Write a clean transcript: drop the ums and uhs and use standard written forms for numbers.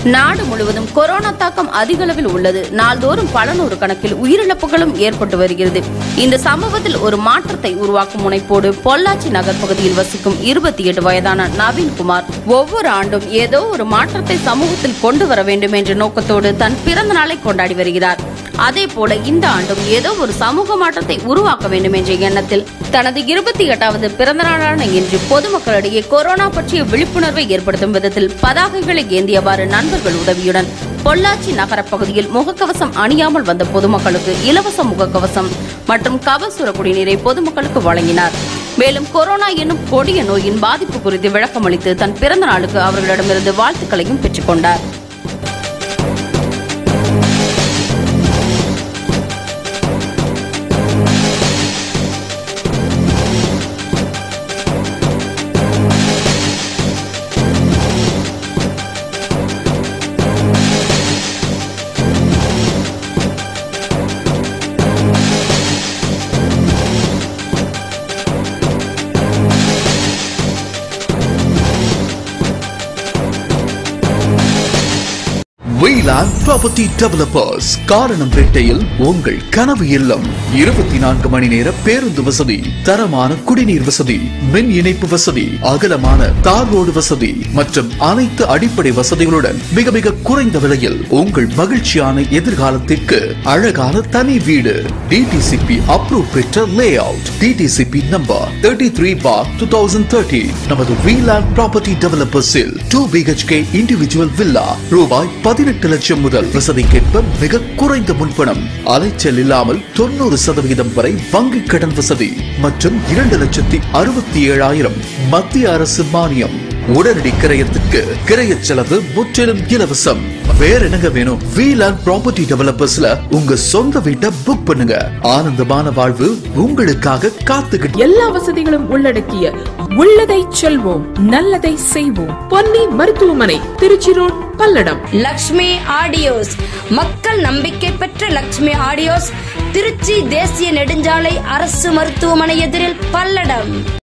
நாடு முழுவதும் கொரோனா தாக்கம் அதிக அளவில் உள்ளது. நாள்தோறும் பல நூறு கணக்கில் உயிரிழப்புகளும் ஏற்பட்டு வருகிறது. இந்த சம்பவத்தில் ஒரு மாற்றத்தை உருவாக்கும் முனைப்போடு பொள்ளாச்சி நகர் பகுதியில் வசிக்கும் 28 வயதான நவீன்குமார் ஒவ்வொரு ஆண்டும் ஏதோ ஒரு மாற்றத்தை சமூகத்தில் கொண்டு வர வேண்டும் என்ற நோக்கத்தோடு தன் பிறந்த நாளை கொண்டாடி வருகிறார். அதேபோல இந்த ஆண்டும் ஏதோ ஒரு சமூக மாற்றத்தை உருவாக்க வேண்டும் என்ற எண்ணத்தில் தனது 28வது பிறந்த நாளான இன்று பொதுமக்களிடையே கொரோனா பற்றிய விழிப்புணர்வை ஏற்படுத்தும் விதத்தில் பதாகைகளை ஏந்தியவாறு நண்பர்கள் உதவியுடன் பொள்ளாச்சி நகர பகுதியில் முகக்கவசம் அணியாமல் வந்த பொதுமக்களுக்கு இலவச முகக்கவசம் மற்றும் கபசுர குடிநீரை பொதுமக்களுக்கு வழங்கினார். மேலும் கொரோனா என்னும் கொடிய நோயின் பாதிப்பு குறித்து விளக்கமளித்து தன் பிறந்த நாளுக்கு அவர்களிடமிருந்து வாழ்த்துக்களையும் பெற்றுக் கொண்டார். Wayland Property Developers காரணம் ரெட்டையில் உங்கள் கனவு இல்லம் 24 மணி நேர பேருந்து வசதி, தரமான குடிநீர் வசதி, மின் இணைப்பு வசதி, அகலமான தார் ரோடு வசதி மற்றும் அனைத்து அடிப்படை வசதிகளுடன் மிக மிக குறைந்த விலையில் உங்கள் மகிழ்ச்சியான எதிர்காலத்திற்கு அழகான தனி வீடு. DTCP அப்ரூவ் பெற்ற லேஅவுட், DTCP நம்பர் 33/2013. நமது Wayland Property Developers 2 BHK individual villa ரூபாய் 18 லட்சம் முதல் வசதிக்கேற்ப மிக குறைந்த முன்பணம், அலைச்சல் இல்லாமல் 90% வரை வங்கி கடன் வசதி மற்றும் 2,67,000 மத்திய அரசு மானியம். உடனடி கிரயத்திற்கு கிரய செலவு முற்றிலும் இலவசம். வேற என்னங்க வேணும்? Wayland Property Developersல உங்க சொந்த வீட்டை புக் பண்ணுங்க. ஆனந்தமான வாழ்வு உங்களுக்காக காத்துக்கிட்டு. எல்லா வசதிகளும் உள்ளடக்கிய உள்ளதை செல்வோம், நல்லதை செய்வோம். பொன்னி மருத்துவமனை, திருச்சி ரோட், பல்லடம். லக்ஷ்மி ஆடியோஸ், மக்கள் நம்பிக்கை பெற்ற லக்ஷ்மி ஆடியோஸ், திருச்சி தேசிய நெடுஞ்சாலை அரசு மருத்துவமனை எதிரில், பல்லடம்.